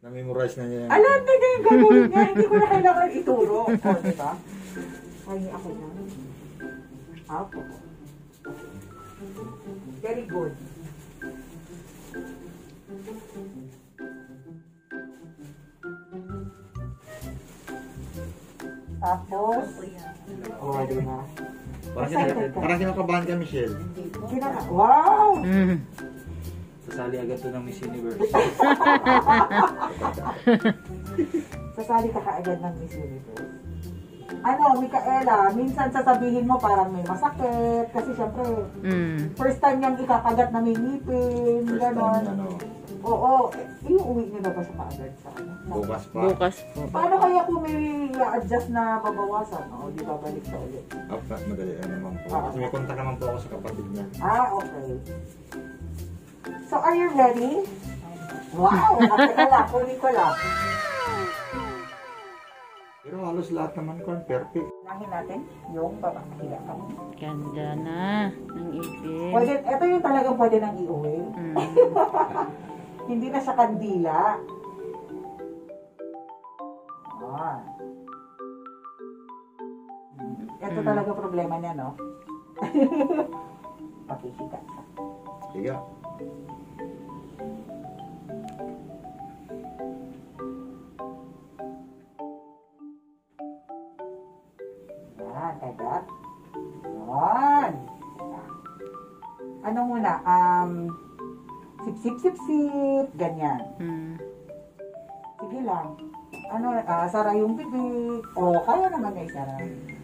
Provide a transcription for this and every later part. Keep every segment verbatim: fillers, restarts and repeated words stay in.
Na-memorize na niya. Alam na niya yung gagawin niya. Hindi ko na kailangan ituro. O, diba? Ay, ako na. Ako. Very good. Tapos, o, oh, diba? Parang kinakabahan ka, Michelle. Kinaka wow! Mm. Sasali agad to ng Miss Universe. Sasali ka kaagad ng Miss Universe. Ano, Micaela, minsan sasabihin mo parang may masakit. Kasi syempre, Mm. first time niyang ikakagat na may ngipin. First Ganon. time, ano, Oo. Iuwi niyo na ba siya kaagad sa ano? bukas pa. Bukas po. Paano kaya kung may i-adjust na babawasan? O, di ba balik siya ulit? Up na, madali ano naman po. Ah. Kasi may kontak naman po ako sa kapatid niya. Ah, okay. So, are you ready? Wow! Okay, ala, kunin ko lang. Pero halos lahat naman ko, perfect. Unahin natin yung babakila ka mo. Ganda na ng ipin. Pwede, ito yung talagang pwede nang iuwi. Mm. Hindi na siya kandila. Ah. Ito Mm. talaga problema niya, no? Pakikita. Tiga. Yan, kagat. Yan. Ano muna? Um, sip, sip, sip, sip. Ganyan. Mm. Sige lang. Ano, ah, sara yung bibig. O, kaya naman na isara.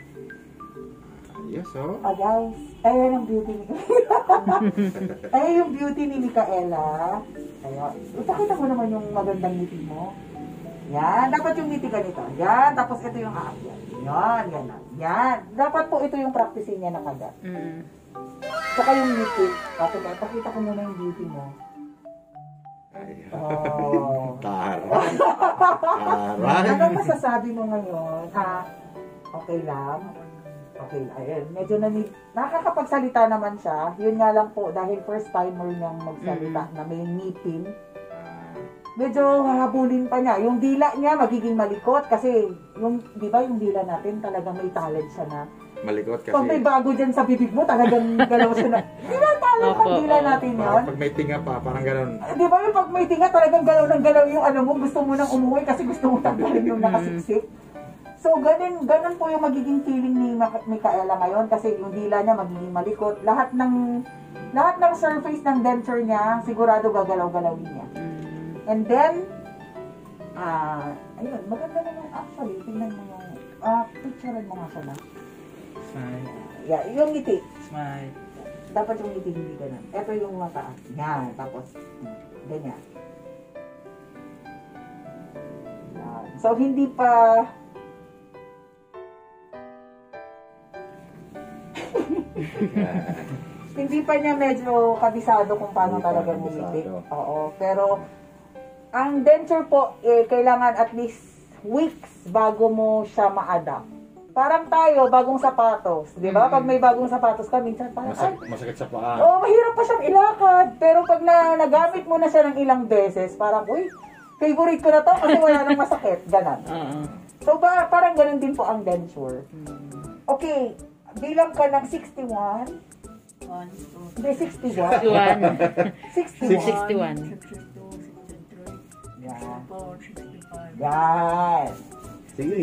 Yes, oh. Ah, guys. Ayan ang beauty ni Ayan yung beauty ni Micaela. Ayan. Ipakita mo naman yung magandang ngiti mo. Yan. Dapat yung ngiti ganito. Yan. Tapos ito yung aakyat. Yan. Yan. Yan. Dapat po ito yung practicein niya na kagat. Mm. Saka yung ngiti. Kapag pakita ko muna yung beauty mo. Ay, Oh. taray. Taray. Ano masasabi mo ngayon? Ha? Okay lang? Okay lang. Ayun. Medyo nani nakakapagsalita naman siya. Yun nga lang po, dahil first timer niyang magsalita Mm. na may ngipin. Medyo hahabulin pa niya. Yung dila niya magiging malikot kasi yung, di ba yung dila natin talagang may talent siya na. Malikot kasi. Pag may bago dyan sa bibig mo, talagang galaw siya na. Di ba talent ang Opo, dila opo. natin yun? Parang pag may tinga pa, parang ganun. Di ba yung pag may tinga, talagang galaw ng galaw yung ano mo, gusto mo nang umuwi kasi gusto mo tanggalin yung nakasiksik. So, ganun, ganun po yung magiging feeling ni Ma- Micaela ngayon kasi yung dila niya magiging malikot. Lahat ng lahat ng surface ng denture niya, sigurado gagalaw-galawin niya. Mm. And then, ah, ayun, maganda naman actually. Tingnan mo yung, ah, picturean mo nga siya na. Smile. Yeah, yung ngiti. Smile. Dapat yung ngiti hindi ganun. Ito yung mata. Yan, tapos, hmm, ganyan. Yan. So, hindi pa, hindi pa niya medyo kabisado kung paano Hindi pa talaga kabisado. ngumiti. Oo, pero, ang denture po, eh, kailangan at least weeks bago mo siya ma-adapt. Parang tayo, bagong sapatos. Di ba? Pag may bagong sapatos ka, minsan parang, ay, Masakit, masakit sa paa. oh, mahirap pa siyang ilakad. Pero pag na, nagamit mo na siya ng ilang beses, parang, uy, favorite ko na to kasi wala nang masakit. Ganon. Oo. So, ba, parang ganon din po ang denture. Mm. Okay, bilang ka ng sixty-one. Hindi, sixty-one. sixty-one. sixty-one. sixty-one. Yan. Yan. Sige.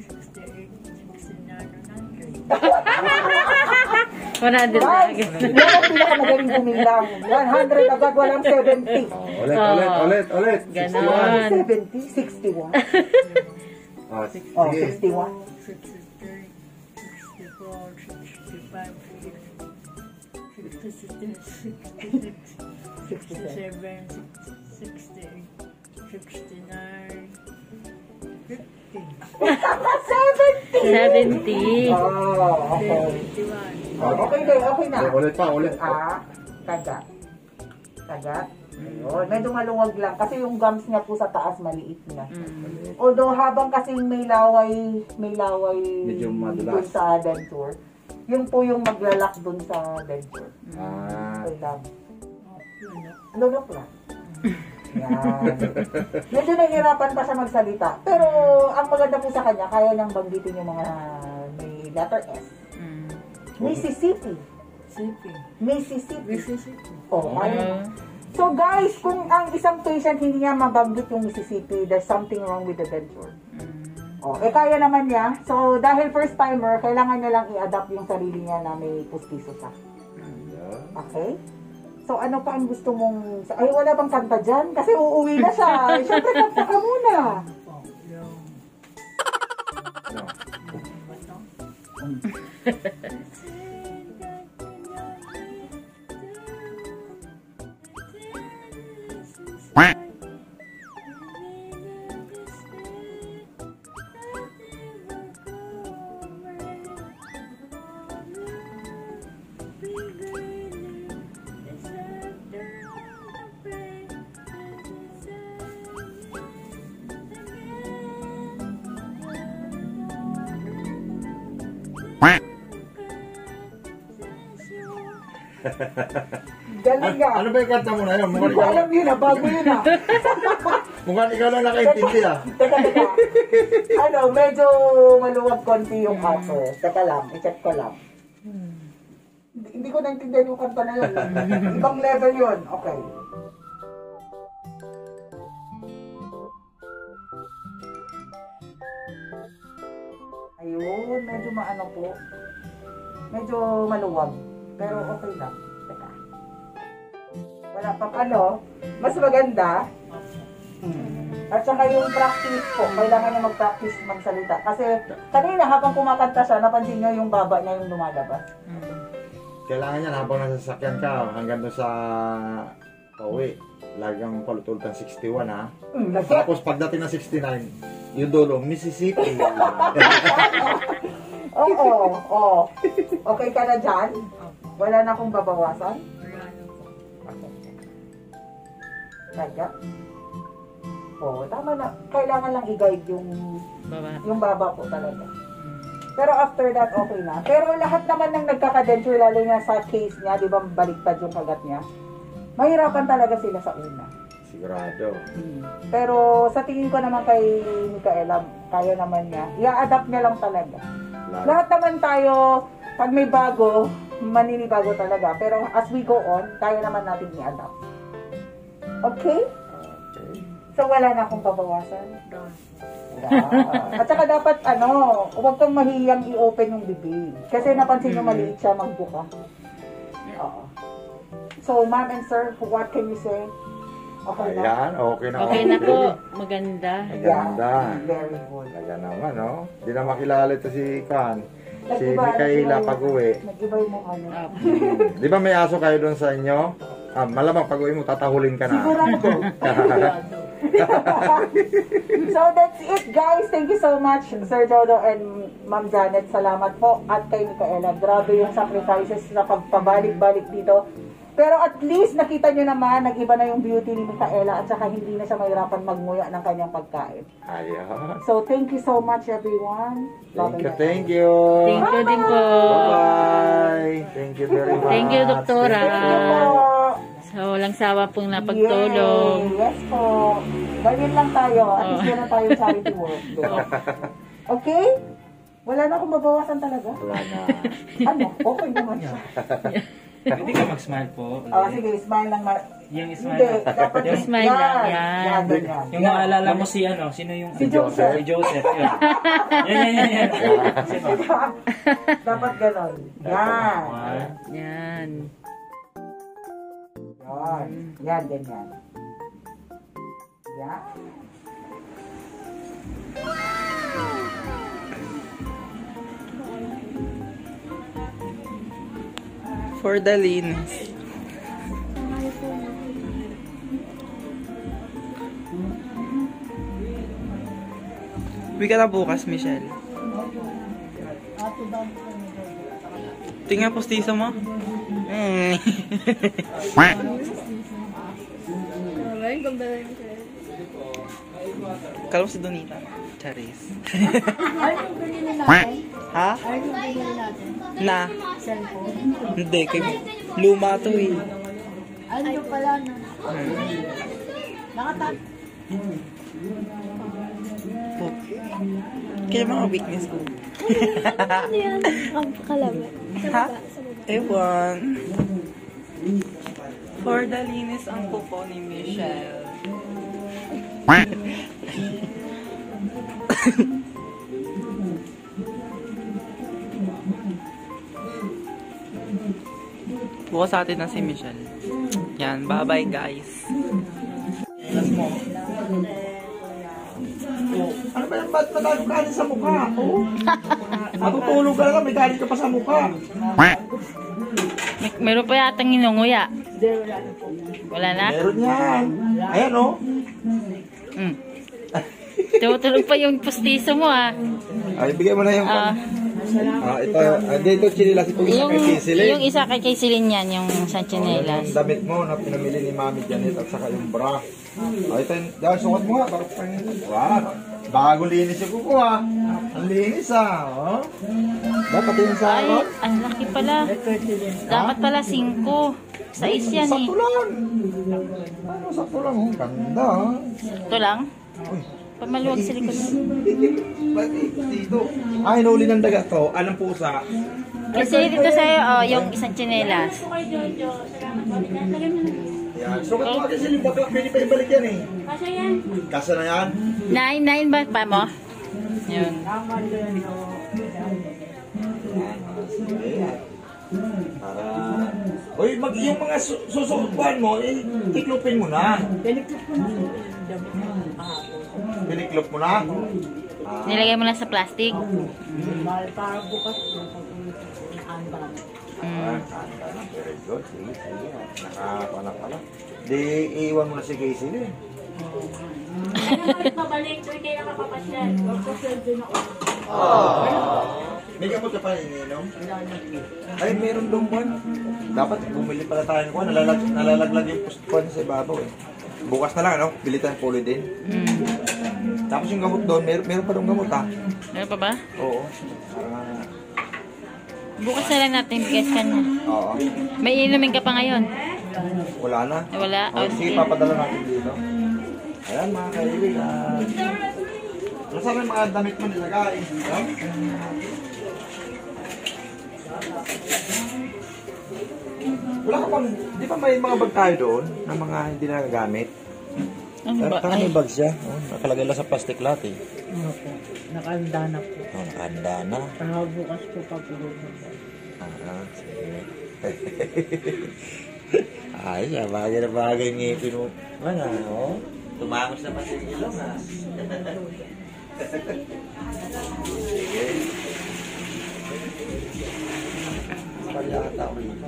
one hundred na Guys, agad. yan ang pinakamagaling bumilang. one hundred agad, walang seventy. Oh, ulit, Oh. ulit, ulit, ulit. Ganon. seventy, sixty-one. Oh, Oh, sige. sixty-one. sixty-seven, sixty-eight, sixty-nine, fifty, seventy. Oh, okay. seventy-one. Oh, Okay, okay, okay na. Ulit pa, ulit pa. Ah, kagat. Kagat. Ayun. Medyo maluwag lang kasi yung gums niya po sa taas maliit na. Mm. Although habang kasing may laway, may laway Medyo madulas. dun sa denture, yun po yung maglalak dun sa denture. Ah, Okay lang. Oh, yun, no? Lulok lang. Yan. Medyo nahihirapan pa siya magsalita. Pero ang maganda po sa kanya, kaya niyang banggitin yung mga may letter S. Mm. Mississippi. Sipi. Mississippi. Mississippi. Oh, kaya. Uh, So guys, kung ang isang patient hindi niya mabanggit yung Mississippi, there's something wrong with the denture. mm. Oh, eh kaya naman niya. So dahil first timer, kailangan niya lang i-adapt yung sarili niya na may pustiso siya. Okay? So ano pa ang gusto mong... Ay, wala bang kanta dyan? Kasi uuwi na siya. Eh, Siyempre, kanta ka muna. Po. Yung... Galing Ano, ka. ano ba yung kanta mo na yun? Hindi Mukhang ko ikaw, alam yun ah. Bago yun ah. mukhang ikaw lang nakaintindi ah. Teka, teka. Ano, medyo maluwag konti yung answer. Teka lang, i-check ko lang. Hindi, hindi ko naintindihan yung kanta na yun. Ibang level yun. Okay. Ayun, medyo maano po. Medyo maluwag. Pero okay lang. Teka. Wala pa ano. Mas maganda. At saka yung practice po, kailangan niya mag-practice magsalita. Kasi kanina habang kumakanta siya, napansin niyo yung baba niya yung lumalabas. Kailangan yan habang nasa sasakyan ka hanggang doon sa pauwi. Lagang palutulutan sixty-one ha. Mm, lagi. Tapos pagdating ng sixty-nine, yung dulo, Mississippi. Oo, oo. Okay ka na dyan? Wala na akong babawasan? Wala na po. Talaga? Oo, tama na. Kailangan lang i-guide yung, Baba. yung baba po talaga. Pero after that, okay na. Pero lahat naman ng nagkakadenture, lalo na sa case niya, di ba baliktad yung kagat niya, mahirapan talaga sila sa una. Sigurado. Pero sa tingin ko naman kay Micaela, kaya naman niya. I-adapt niya lang talaga. Lahat. Lahat naman tayo, pag may bago, maninibago talaga. Pero as we go on, kaya naman natin i-adapt. Okay? Okay. So wala na akong babawasan. Doon. Yeah. At saka dapat, ano, huwag kang mahiyang i-open yung bibig. Kasi napansin nyo maliit siya magbuka. Oo. So, ma'am and sir, what can you say? Okay na? Ayan, okay na. Okay na po. Maganda. Maganda. Very good. Talaga naman, no? Hindi na makilala ito si Kan. Si Nag-iba- Micaela nag-iba- pag-uwi. Nag-iba yung mukha niya. Ah, Di ba may aso kayo doon sa inyo? Ah, malamang pag-uwi mo, tatahulin ka na. Sigurado. So that's it guys. Thank you so much Sir Jodo and Ma'am Janet. Salamat po. At kay Micaela. Grabe yung sacrifices na pagpabalik-balik dito. Pero at least nakita nyo naman, nag-iba na yung beauty ni Micaela at saka hindi na siya mahirapan magmuya ng kanyang pagkain. Ayun. So thank you so much everyone. Love Thank you, and thank you. Thank you din po. Bye-bye. Thank you very much. Thank you, Doktora. Thank you po. So, walang sawa pong napagtulong. Yay. Yes po. Ganyan lang tayo. At least meron tayo charity work. Okay? Wala na akong mabawasan talaga. Wala na. Ano? Okay naman siya. Pwede ka mag-smile po. Oh, sige, smile lang. Ma- Yung Hindi, smile. dapat Yung smile lang, yan. Yan, ganyan. Yung maalala mo si ano, sino yung... Si Joseph. Si Joseph, yun. Yan, yan, yan, yan. Sino? Dapat ganon. Yan. One. Yan. Yan. Yan, ganyan. Yan. For the linis. Uwi ka na bukas, Michelle. Tingnan postiso mo. Mm. Kala mo si Donita. Charis. Ano yung binili natin? Ha? Ano yung binili natin? Na. Cellphone? Hindi. Kay luma to eh. Ano pala na? Nakatap. Kaya mga weakness ko. Ano yan? Ang kalaba. Sa Ha? baba. Sa baba. Ewan. For the linis ang pupo ni Michelle. Bukas sa atin na si Michelle. Yan, bye-bye guys. Ano ba yan? Ba't matagong kanin sa mukha? Oh. Matutulog ka lang, may kanin ka pa sa mukha. May, meron pa yatang inunguya. Wala na? Meron yan. Ayan oh. Mm. Tumutulog pa yung pustiso mo ah. Ay, bigay mo na yung... Ah, Ah, ito, ah, dito chinilas ito yung yung, kay Kisilin. yung isa kay Kaysilin yan, yung Sanchinelas. Yung damit mo na pinamili ni Mami Janet at saka yung bra. Oh, ito yung, dahil sukat mo nga, bago pang, wow, bago linis yung kuko ah. Ang linis ah, oh. Dapat yung sa Ay, akin. ang laki pala. Dapat pala singko. Sais yan eh. Sakto lang. Ano, sakto lang, oh. Ganda ah. Ito lang. Uy. Pamaluwag sa likod. Bakit dito? Ah, hinuli ng daga to. Anong pusa? Kasi dito sa'yo, oh, yung isang tsinelas. Yan. Sukat mo kasi yung baka pwede pa ibalik yan eh. Kasya yan. Kasa na yan? Nine, nine ba pa mo? Yun. Para... Uy, mag, yung mga su susukuan mo, eh, tiklopin mo na. Piniklop mo na? Ah. Nilagay mo lang sa plastic. Ah, very good. Sige, sige. Nakapanak pala. Di, iiwan mo na si Casey din. Pabalik. Doon kayo nakapapasyan. Pagpasyan din ako. May gamot ka pa iniinom? Ay, meron doon buwan. Dapat bumili pala tayo ng kuwan. Nalalag, nalalaglag yung kuwan sa ibabaw eh. Bukas na lang, ano? Bili tayong puli din. Mm. Tapos yung gamot doon, meron, meron pa doon gamot ha? Meron pa ba? Oo. Ah, Bukas na lang natin bigas ka na. oo. May inumin ka pa ngayon? Wala na. Eh, wala. Oh, Oh, sige, sige. papadala natin dito. Ayan mga kaibigan. Ano saan yung mga damit mo nilagay? No? Wala ka pang, di ba may mga bag tayo doon na mga hindi na nagagamit? Ano ba? Tara, Ay, may bag siya. Oh, nakalagay lang sa plastic lahat eh. Opo. Nakahanda na po. Oh, nakahanda na. Para bukas po papulog na po. Ah, sige. Ay, ah, bagay na bagay ng ngipin mo. Ano, oh? Tumangos naman sa ilong, ha? Sige. Palyata ako ito.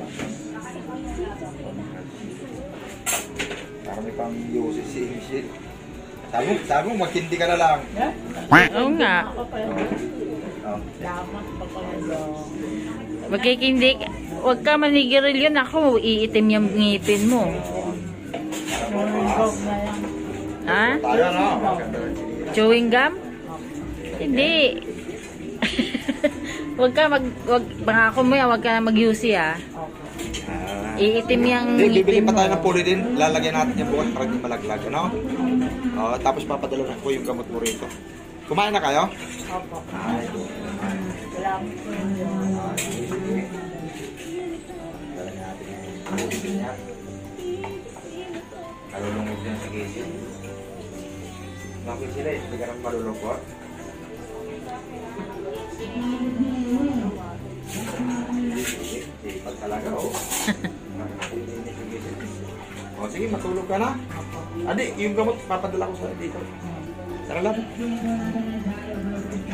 Parang may pang uses si Michelle. Sabi mo, sabi mo, magtindi ka na lang. oo nga. Oh. Magkikindik. Huwag ka manigirilyo na ako. Iitim yung ngipin mo. Ha? Tayo na, maganda rin sila. Chewing gum? Hindi. Huwag ka mag... Wag, bangako mo yan, huwag ka na mag-U C ah. Ah. Iitim yung Hindi, bibili ngipin pa mo. tayo ng puli din. Lalagyan natin yung bukas para hindi malaglag, ano? Oh, tapos papadala na ko yung gamot mo rito. Kumain na kayo? Opo. Ay, Wala po yung... dala natin yung bukas niya. Kalulungod yan sa Casey. Bakit sila eh? Hindi ka nang malulungkot? Sipag talaga, oh. O sige, matulog ka na. Adi, yung gamot, papadala ko sa dito. Tara lang.